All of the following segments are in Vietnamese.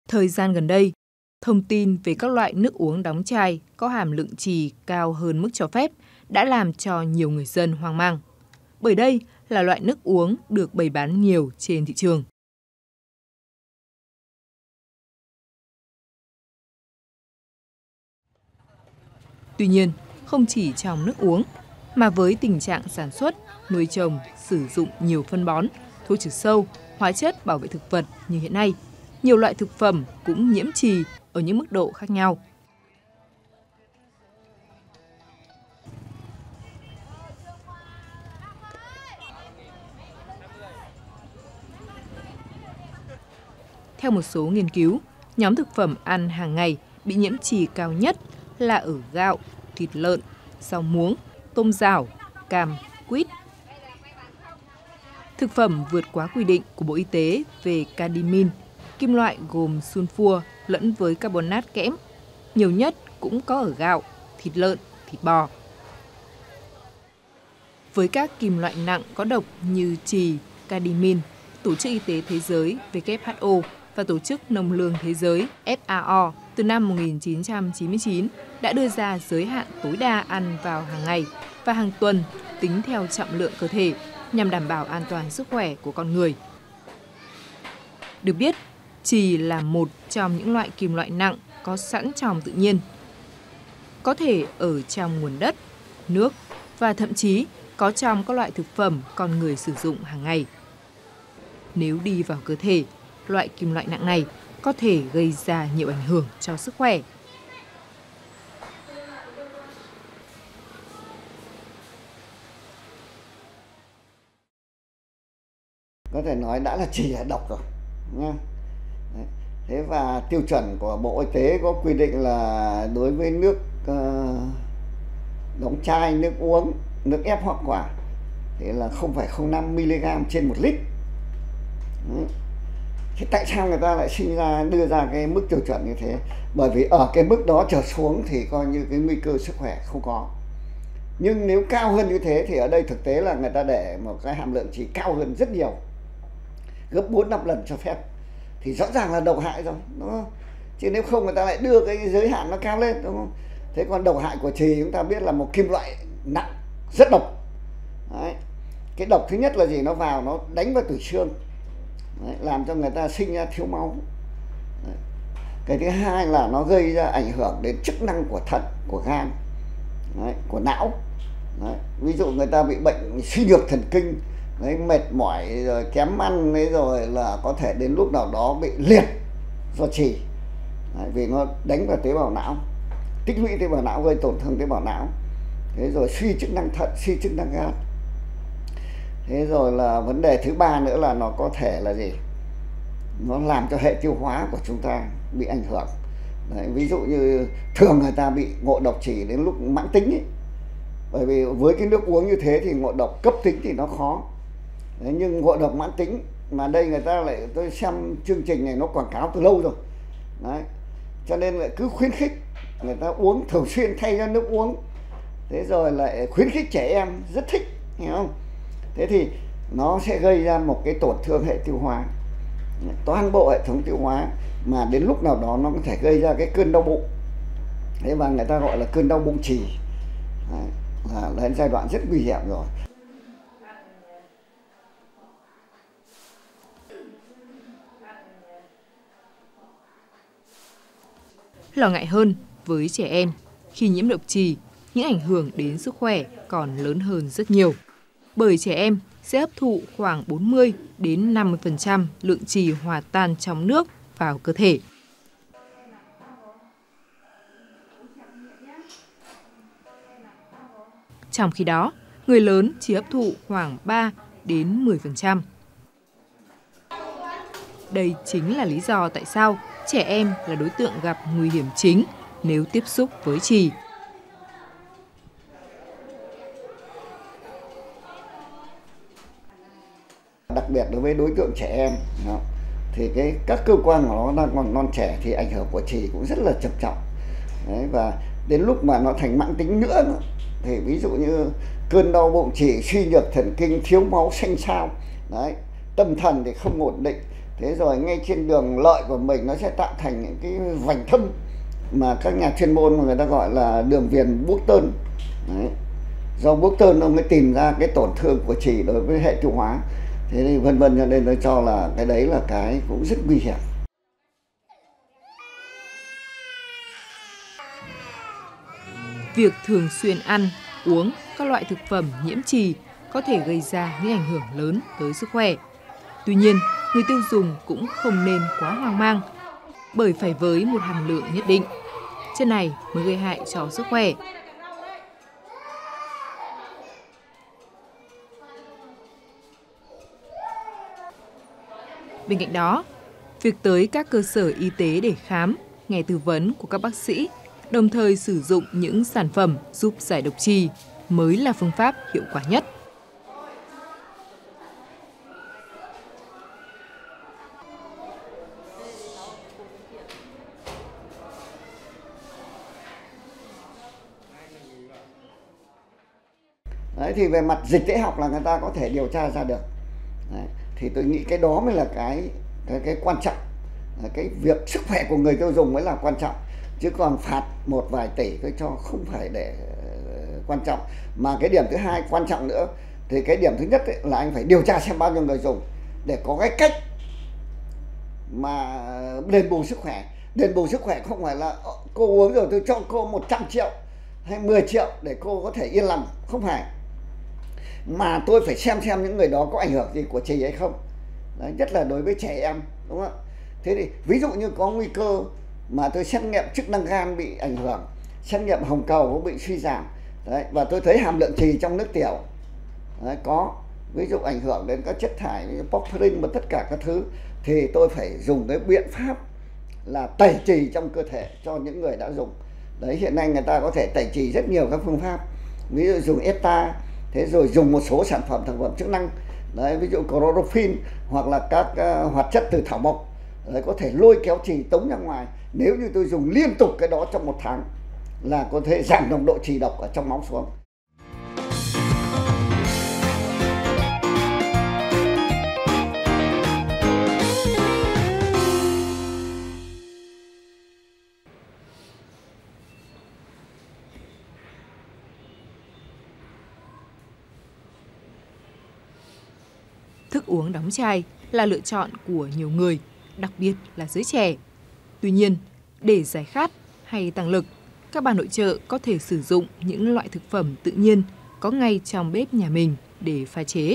Thời gian gần đây, thông tin về các loại nước uống đóng chai có hàm lượng chì cao hơn mức cho phép đã làm cho nhiều người dân hoang mang. Bởi đây là loại nước uống được bày bán nhiều trên thị trường. Tuy nhiên, không chỉ trong nước uống, mà với tình trạng sản xuất, nuôi trồng, sử dụng nhiều phân bón, thuốc trừ sâu, hóa chất bảo vệ thực vật như hiện nay, nhiều loại thực phẩm cũng nhiễm chì ở những mức độ khác nhau. Theo một số nghiên cứu, nhóm thực phẩm ăn hàng ngày bị nhiễm chì cao nhất là ở gạo, thịt lợn, rau muống, tôm rảo, cam, quýt. Thực phẩm vượt quá quy định của Bộ Y tế về cadmium, kim loại gồm sunfua lẫn với carbonat kẽm, nhiều nhất cũng có ở gạo, thịt lợn, thịt bò. Với các kim loại nặng có độc như chì, cadmium, Tổ chức Y tế Thế giới WHO và Tổ chức Nông lương Thế giới FAO từ năm 1999 đã đưa ra giới hạn tối đa ăn vào hàng ngày và hàng tuần tính theo trọng lượng cơ thể nhằm đảm bảo an toàn sức khỏe của con người. Được biết, chì là một trong những loại kim loại nặng có sẵn trong tự nhiên. Có thể ở trong nguồn đất, nước và thậm chí có trong các loại thực phẩm con người sử dụng hàng ngày. Nếu đi vào cơ thể, loại kim loại nặng này có thể gây ra nhiều ảnh hưởng cho sức khỏe. Có thể nói đã là chì là độc rồi nha. Thế và tiêu chuẩn của Bộ Y tế có quy định là đối với nước đóng chai, nước uống, nước ép hoa quả thì là 0,05 mg trên 1 lít. Thế tại sao người ta lại sinh ra đưa ra cái mức tiêu chuẩn như thế? Bởi vì ở cái mức đó trở xuống thì coi như cái nguy cơ sức khỏe không có. Nhưng nếu cao hơn như thế thì ở đây thực tế là người ta để một cái hàm lượng chì cao hơn rất nhiều, gấp 4-5 lần cho phép, thì rõ ràng là độc hại rồi, đúng không? Chứ nếu không người ta lại đưa cái giới hạn nó cao lên, đúng không? Thế còn độc hại của chì chúng ta biết là một kim loại nặng, rất độc. Đấy. Cái độc thứ nhất là gì? Nó vào nó đánh vào tủy xương. Đấy, làm cho người ta sinh ra thiếu máu. Đấy. Cái thứ hai là nó gây ra ảnh hưởng đến chức năng của thận, của gan, đấy, của não. Đấy. Ví dụ người ta bị bệnh suy nhược thần kinh, đấy, mệt mỏi rồi kém ăn, đấy, rồi là có thể đến lúc nào đó bị liệt do chì. Đấy, vì nó đánh vào tế bào não, tích lũy tế bào não, gây tổn thương tế bào não. Thế rồi suy chức năng thận, suy chức năng gan. Thế rồi là vấn đề thứ ba nữa là nó có thể là gì? Nó làm cho hệ tiêu hóa của chúng ta bị ảnh hưởng. Đấy, ví dụ như thường người ta bị ngộ độc chì đến lúc mãn tính ấy. Bởi vì với cái nước uống như thế thì ngộ độc cấp tính thì nó khó. Đấy, nhưng ngộ độc mãn tính mà đây người ta lại, tôi xem chương trình này nó quảng cáo từ lâu rồi. Đấy, cho nên lại cứ khuyến khích người ta uống thường xuyên thay ra nước uống. Thế rồi lại khuyến khích trẻ em rất thích, hiểu không? Thế thì nó sẽ gây ra một cái tổn thương hệ tiêu hóa, toàn bộ hệ thống tiêu hóa, mà đến lúc nào đó nó có thể gây ra cái cơn đau bụng. Thế và người ta gọi là cơn đau bụng chì. Đấy, là đến giai đoạn rất nguy hiểm rồi. Lo ngại hơn với trẻ em, khi nhiễm độc chì, những ảnh hưởng đến sức khỏe còn lớn hơn rất nhiều. Bởi trẻ em sẽ hấp thụ khoảng 40 đến 50% lượng chì hòa tan trong nước vào cơ thể. Trong khi đó, người lớn chỉ hấp thụ khoảng 3 đến 10%. Đây chính là lý do tại sao trẻ em là đối tượng gặp nguy hiểm chính nếu tiếp xúc với chì. Đặc biệt đối với đối tượng trẻ em thì các cơ quan của nó đang còn non trẻ thì ảnh hưởng của chì cũng rất là trầm trọng. Đấy, và đến lúc mà nó thành mãn tính nữa thì ví dụ như cơn đau bụng chì, suy nhược thần kinh, thiếu máu, xanh xao, đấy, tâm thần thì không ổn định, Thế rồi ngay trên đường lợi của mình nó sẽ tạo thành những cái vành thâm mà các nhà chuyên môn mà người ta gọi là đường viền Button. Đấy. Do Button ông mới tìm ra cái tổn thương của trì đối với hệ tiêu hóa. Thế thì vân vân, cho nên tôi cho là cái đấy là cái cũng rất nguy hiểm. Việc thường xuyên ăn, uống các loại thực phẩm nhiễm trì có thể gây ra những ảnh hưởng lớn tới sức khỏe. Tuy nhiên, người tiêu dùng cũng không nên quá hoang mang, bởi phải với một hàm lượng nhất định. Chất này mới gây hại cho sức khỏe. Bên cạnh đó, việc tới các cơ sở y tế để khám, nghe tư vấn của các bác sĩ, đồng thời sử dụng những sản phẩm giúp giải độc trì mới là phương pháp hiệu quả nhất. Đấy, thì về mặt dịch tễ học là người ta có thể điều tra ra được. Đấy, thì tôi nghĩ cái đó mới là cái quan trọng. Cái việc sức khỏe của người tiêu dùng mới là quan trọng, chứ còn phạt một vài tỷ tôi cho không phải để quan trọng. Mà cái điểm thứ hai quan trọng nữa, thì cái điểm thứ nhất ấy, là anh phải điều tra xem bao nhiêu người dùng để có cái cách mà đền bù sức khỏe. Đền bù sức khỏe không phải là cô uống rồi tôi cho cô 100 triệu hay 10 triệu để cô có thể yên lòng, không phải. Mà tôi phải xem những người đó có ảnh hưởng gì của trì hay không. Đấy, nhất là đối với trẻ em, đúng không ạ? Thế thì ví dụ như có nguy cơ mà tôi xét nghiệm chức năng gan bị ảnh hưởng, xét nghiệm hồng cầu cũng bị suy giảm, đấy, và tôi thấy hàm lượng trì trong nước tiểu đấy, có ví dụ ảnh hưởng đến các chất thải như porphyrin và tất cả các thứ, thì tôi phải dùng cái biện pháp là tẩy trì trong cơ thể cho những người đã dùng. Đấy, hiện nay người ta có thể tẩy trì rất nhiều các phương pháp, ví dụ dùng ETA, thế rồi dùng một số sản phẩm thực phẩm chức năng, đấy, ví dụ chlorophyll hoặc là các hoạt chất từ thảo mộc, đấy, có thể lôi kéo trì tống ra ngoài. Nếu như tôi dùng liên tục cái đó trong 1 tháng là có thể giảm nồng độ trì độc ở trong máu xuống. Thức uống đóng chai là lựa chọn của nhiều người, đặc biệt là giới trẻ. Tuy nhiên, để giải khát hay tăng lực, các bà nội trợ có thể sử dụng những loại thực phẩm tự nhiên có ngay trong bếp nhà mình để pha chế.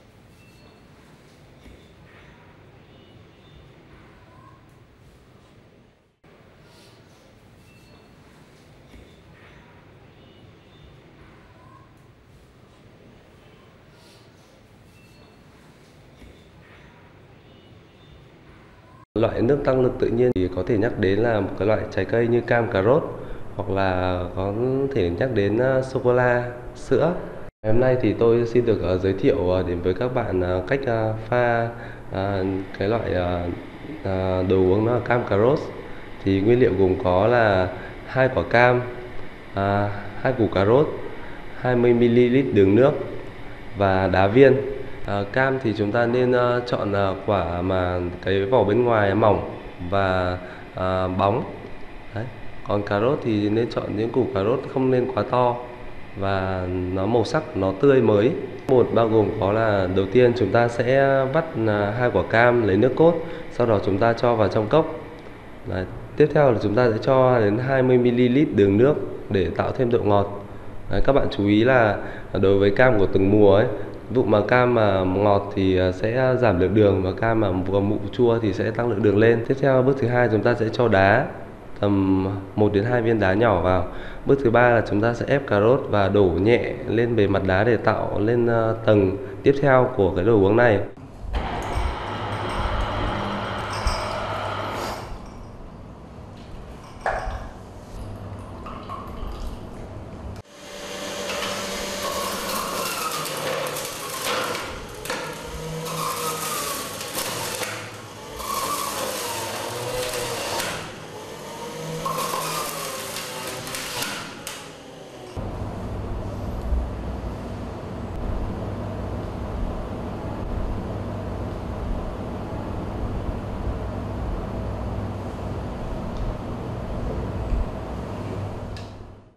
Loại nước tăng lực tự nhiên thì có thể nhắc đến là một cái loại trái cây như cam, cà rốt, hoặc là có thể nhắc đến sô-cô-la, sữa. Ngày hôm nay thì tôi xin được giới thiệu đến với các bạn cách pha cái loại đồ uống nó là cam cà rốt. Thì nguyên liệu gồm có là 2 quả cam, 2 củ cà rốt, 20 ml đường nước và đá viên. Cam thì chúng ta nên chọn quả mà cái vỏ bên ngoài mỏng và bóng. Đấy. Còn cà rốt thì nên chọn những củ cà rốt không nên quá to và nó màu sắc nó tươi mới. Bột bao gồm có là đầu tiên chúng ta sẽ vắt 2 quả cam lấy nước cốt, sau đó chúng ta cho vào trong cốc. Đấy. Tiếp theo là chúng ta sẽ cho đến 20 ml đường nước để tạo thêm độ ngọt. Đấy, các bạn chú ý là đối với cam của từng mùa ấy, ví dụ mà cam mà ngọt thì sẽ giảm lượng đường, và cam mà vừa mụ chua thì sẽ tăng lượng đường lên. Tiếp theo bước thứ hai chúng ta sẽ cho đá, tầm 1 đến 2 viên đá nhỏ vào. Bước thứ ba là chúng ta sẽ ép cà rốt và đổ nhẹ lên bề mặt đá để tạo lên tầng tiếp theo của cái đồ uống này.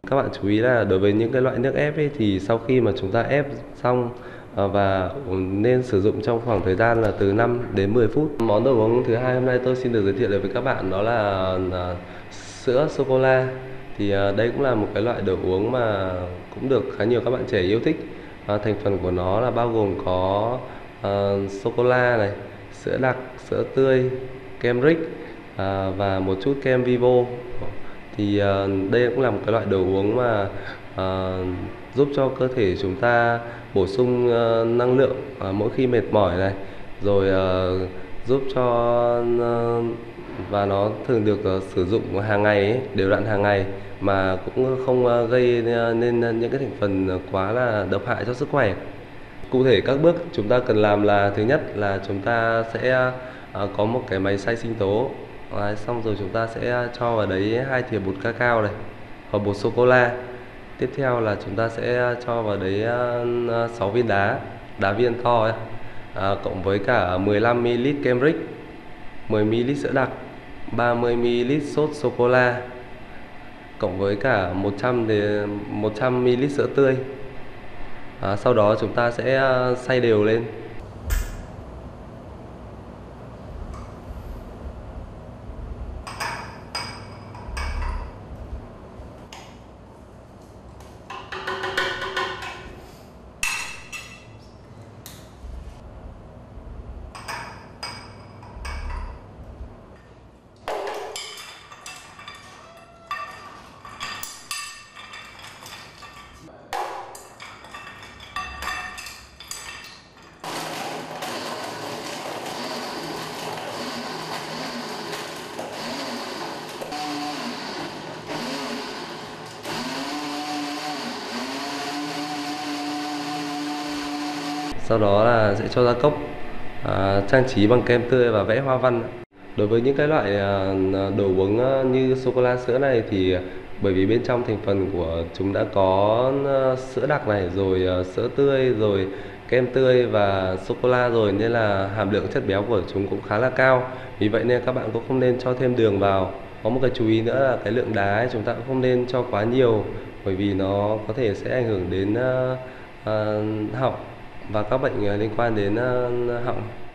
Các bạn chú ý là đối với những cái loại nước ép ấy, thì sau khi mà chúng ta ép xong và nên sử dụng trong khoảng thời gian là từ 5 đến 10 phút. Món đồ uống thứ hai hôm nay tôi xin được giới thiệu với các bạn đó là sữa sô cô la. Thì đây cũng là một cái loại đồ uống mà cũng được khá nhiều các bạn trẻ yêu thích. Thành phần của nó là bao gồm có sô cô la này, sữa đặc, sữa tươi, kem Rick và một chút kem Vivo. Thì đây cũng là một cái loại đồ uống mà giúp cho cơ thể chúng ta bổ sung năng lượng mỗi khi mệt mỏi này, rồi giúp cho và nó thường được sử dụng hàng ngày ấy, đều đặn hàng ngày mà cũng không gây nên những cái thành phần quá là độc hại cho sức khỏe. Cụ thể các bước chúng ta cần làm là thứ nhất là chúng ta sẽ có một cái máy xay sinh tố. Xong rồi chúng ta sẽ cho vào đấy 2 thìa bột cacao này và bột sô cô la. Tiếp theo là chúng ta sẽ cho vào đấy 6 viên đá viên to ấy, cộng với cả 15ml kem Rick, 10ml sữa đặc, 30ml sốt sô cô la, cộng với cả 100ml sữa tươi. Sau đó chúng ta sẽ xay đều lên. Sau đó là sẽ cho ra cốc, trang trí bằng kem tươi và vẽ hoa văn. Đối với những cái loại đồ uống như sô cô la sữa này thì bởi vì bên trong thành phần của chúng đã có sữa đặc này, rồi sữa tươi, rồi kem tươi và sô cô la rồi, nên là hàm lượng chất béo của chúng cũng khá là cao. Vì vậy nên các bạn cũng không nên cho thêm đường vào. Có một cái chú ý nữa là cái lượng đá ấy, chúng ta cũng không nên cho quá nhiều, bởi vì nó có thể sẽ ảnh hưởng đến họng và các bệnh liên quan đến họng.